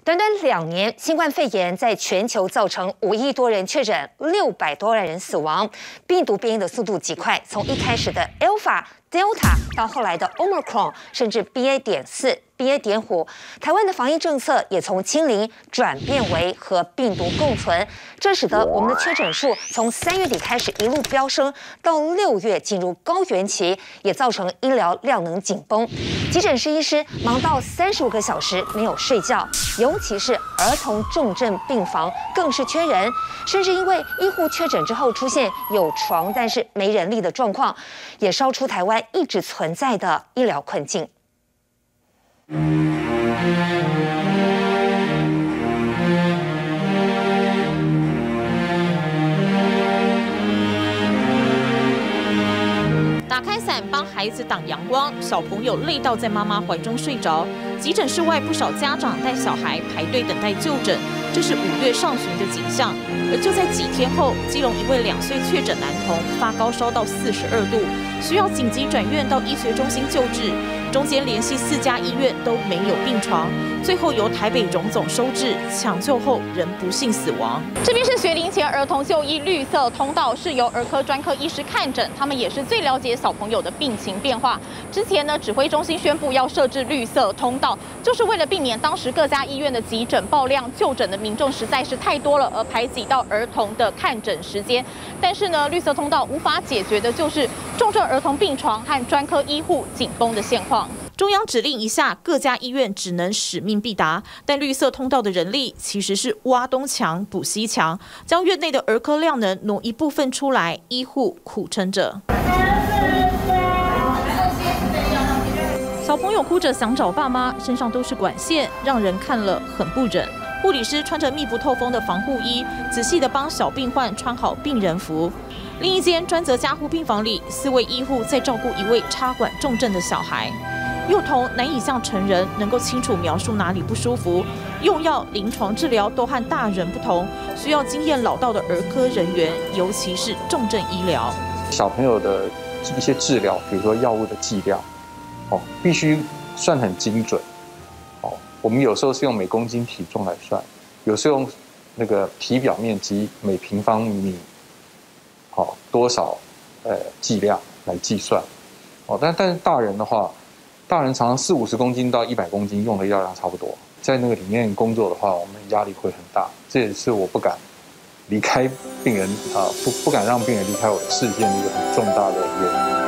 短短2年，新冠肺炎在全球造成5亿多人确诊，600多万人死亡。病毒变异的速度极快，从一开始的 Alpha、Delta 到后来的 Omicron， 甚至 BA.4、BA.5，台湾的防疫政策也从清零转变为和病毒共存，这使得我们的确诊数从3月底开始一路飙升，到6月进入高原期，也造成医疗量能紧绷。急诊室医师忙到35个小时没有睡觉，尤其是儿童重症病房更是缺人，甚至因为医护确诊之后出现有床但是没人力的状况，也烧出台湾一直存在的医疗困境。 打开伞帮孩子挡阳光，小朋友累到在妈妈怀中睡着。急诊室外不少家长带小孩排队等待就诊，这是5月上旬的景象。而就在几天后，基隆一位2岁确诊男童发高烧到42度，需要紧急转院到医学中心救治。中间联系4家医院都没有病床，最后由台北荣总收治，抢救后人不幸死亡。这边是学龄前儿童就医绿色通道，是由儿科专科医师看诊，他们也是最了解小朋友的病情变化。之前呢，指挥中心宣布要设置绿色通道，就是为了避免当时各家医院的急诊爆量，就诊的民众实在是太多了，而排挤到儿童的看诊时间。但是呢，绿色通道无法解决的就是重症儿童病床和专科医护紧绷的现况。中央指令一下，各家医院只能使命必达，但绿色通道的人力其实是挖东墙补西墙，将院内的儿科量能挪一部分出来，医护苦撑着。小朋友哭着想找爸妈，身上都是管线，让人看了很不忍。护理师穿着密不透风的防护衣，仔细地帮小病患穿好病人服。另一间专责加护病房里，4位医护在照顾一位插管重症的小孩。幼童难以像成人能够清楚描述哪里不舒服，用药、临床治疗都和大人不同，需要经验老道的儿科人员，尤其是重症医疗。 小朋友的一些治疗，比如说药物的剂量，必须算很精准。我们有时候是用每公斤体重来算，有时候用那个体表面积每平方米，多少剂量来计算。但是大人的话，大人常常40-50公斤到100公斤用的药量差不多，在那个里面工作的话，我们压力会很大，这也是我不敢离开病人不敢让病人离开我的视线的一个很重大的原因。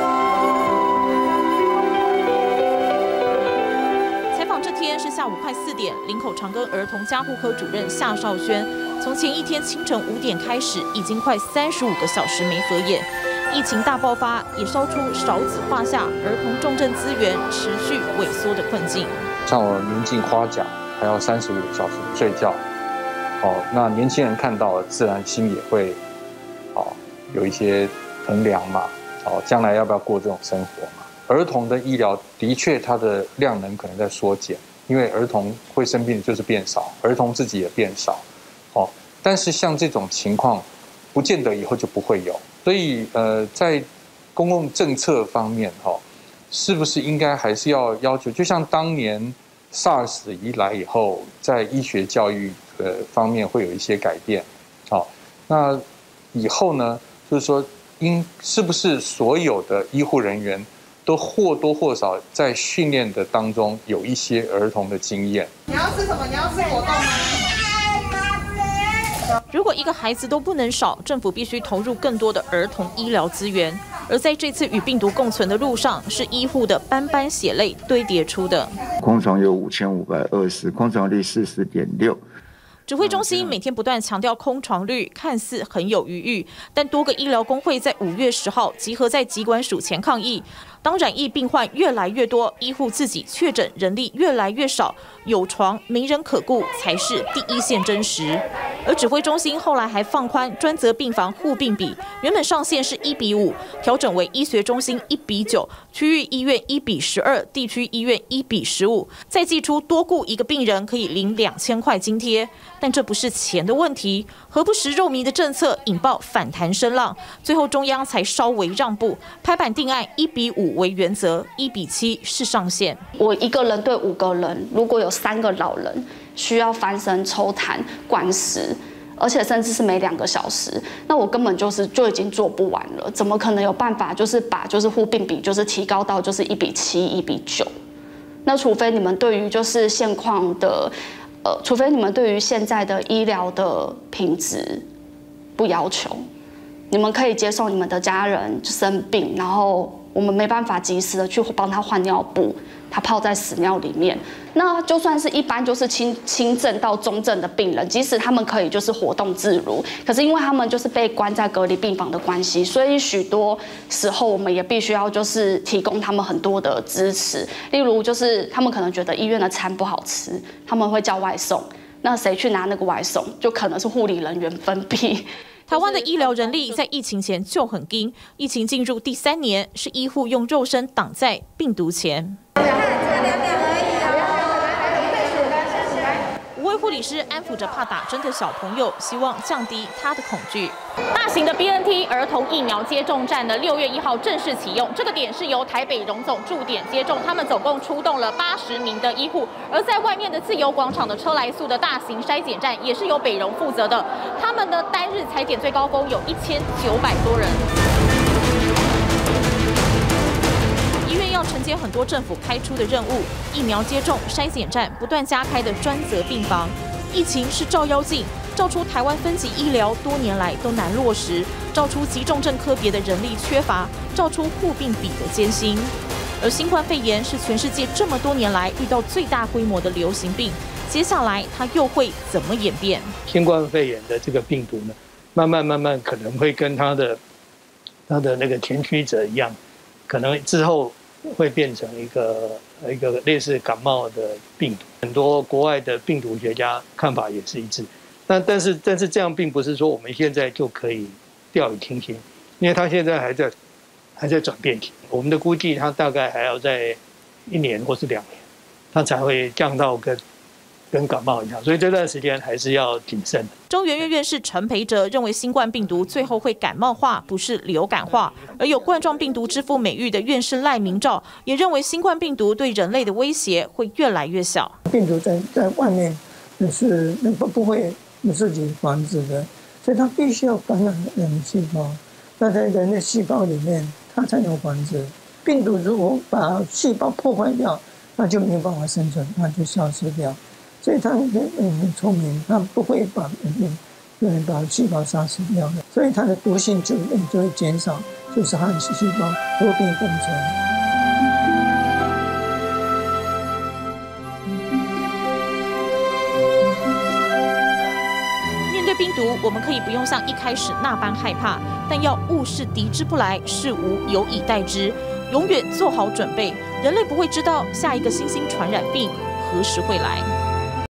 采访这天是下午快4点，林口长庚儿童加护科主任夏少轩，从前一天清晨5点开始，已经快35个小时没合眼。疫情大爆发，也烧出少子化下儿童重症资源持续萎缩的困境。 像我临近花甲，还要35个小时睡觉，那年轻人看到了，自然心里也会，有一些衡量嘛，将来要不要过这种生活嘛？儿童的医疗的确它的量能可能在缩减，因为儿童会生病就是变少，儿童自己也变少，但是像这种情况，不见得以后就不会有。所以在公共政策方面，是不是应该还是要要求，就像当年 SARS 一来以后，在医学教育方面会有一些改变，那以后呢，就是说是不是所有的医护人员都或多或少在训练的当中有一些儿童的经验？ 你要吃什么？你要吃果冻吗？ 如果一个孩子都不能少，政府必须投入更多的儿童医疗资源。而在这次与病毒共存的路上，是医护的斑斑血泪堆叠出的。 空床有5520，空床率40.6。 指挥中心每天不断强调空床率，看似很有余裕，但多个医疗工会在5月10号集合在疾管署前抗议。当染疫病患越来越多，医护自己确诊人力越来越少，有床没人可顾才是第一线真实。而指挥中心后来还放宽专责病房护病比，原本上限是1:5，调整为医学中心1:9，区域医院1:12，地区医院1:15，再祭出多雇一个病人可以领2000块津贴。但这不是钱的问题，何不食肉糜的政策引爆反弹声浪，最后中央才稍微让步，拍板定案1:5为原则，1:7是上限。 我1个人对5个人，如果有3个老人， 需要翻身、抽痰、灌食。而且甚至是每2个小时，那我根本就已经做不完了，怎么可能有办法把护病比提高到1:7、1:9？那除非你们对于现况的，除非你们对于现在的医疗的品质不要求，你们可以接受你们的家人生病，然后我们没办法及时的去帮他换尿布，他泡在屎尿里面。那就算是一般轻症到中症的病人，即使他们可以活动自如，可是因为他们被关在隔离病房的关系，所以许多时候我们也必须要提供他们很多的支持。例如他们可能觉得医院的餐不好吃，他们会叫外送，那谁去拿那个外送？就可能是护理人员分批。 台湾的医疗人力在疫情前就很紧，疫情进入第3年，是医护用肉身挡在病毒前。5位护理师安抚着怕打针的小朋友，希望降低他的恐惧。大型的 BNT 儿童疫苗接种站呢，6月1号正式启用。这个点是由台北荣总驻点接种，他们总共出动了80名的医护。而在外面的自由广场的车来素的大型筛检站，也是由北荣负责的。他们的单日采检最高峰有1900多人。医院要承接很多政府开出的任务，疫苗接种、筛检站不断加开的专责病房，疫情是照妖镜，照出台湾分级医疗多年来都难落实，照出急重症科别的人力缺乏，照出护病比的艰辛。而新冠肺炎是全世界这么多年来遇到最大规模的流行病，接下来它又会怎么演变？ 新冠肺炎的这个病毒呢，慢慢可能会跟它的那个前驱者一样，可能之后会变成一个类似感冒的病毒。很多国外的病毒学家看法也是一致。但是这样并不是说我们现在就可以掉以轻心，因为它现在还在转变期。我们的估计，它大概还要在1年或是2年，它才会降到跟感冒一样，所以这段时间还是要谨慎。 中研院院士陈培哲认为，新冠病毒最后会感冒化，不是流感化。而有冠状病毒之父美誉的院士赖明照也认为，新冠病毒对人类的威胁会越来越小。 病毒在外面是不会自己繁殖的，所以它必须要感染人细胞。那在人的细胞里面，它才能繁殖。病毒如果把细胞破坏掉，那就没有办法生存，那就消失掉。所以它很聪明，它不会把细胞杀死掉的，所以它的毒性就会减少，就是和细胞和平共存。 面对病毒，我们可以不用像一开始那般害怕，但要物是敌之不来，事无有以待之，永远做好准备。人类不会知道下一个新兴传染病何时会来。